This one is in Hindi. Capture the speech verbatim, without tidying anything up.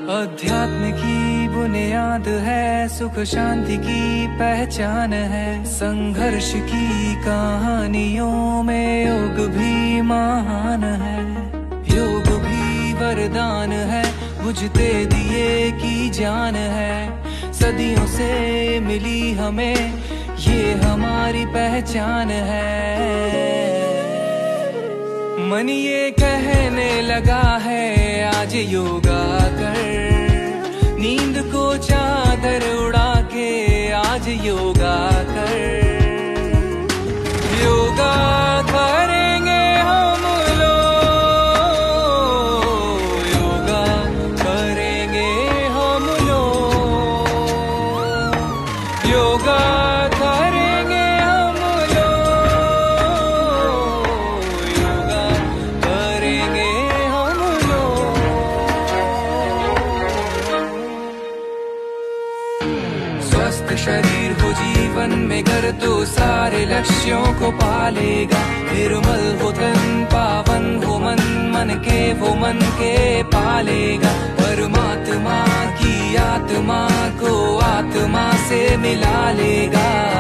अध्यात्म की बुनियाद है, सुख शांति की पहचान है। संघर्ष की कहानियों में योग भी महान है। योग भी वरदान है, बुझते दिए की जान है। सदियों से मिली हमें ये हमारी पहचान है। मन ये कहने लगा है आज योगा कर, नींद को चादर उड़ा के आज योगा कर। योगा करेंगे हम लोग, योगा करेंगे हम लोग, योगा करेंगे हम लोग, योगा करेंगे हम लोग। स्वस्थ शरीर हो जीवन में घर तो सारे लक्ष्यों को पालेगा। निर्मल हो तन, पावन हो मन, मन के वो मन के पालेगा। परमात्मा की आत्मा को आत्मा से मिला लेगा।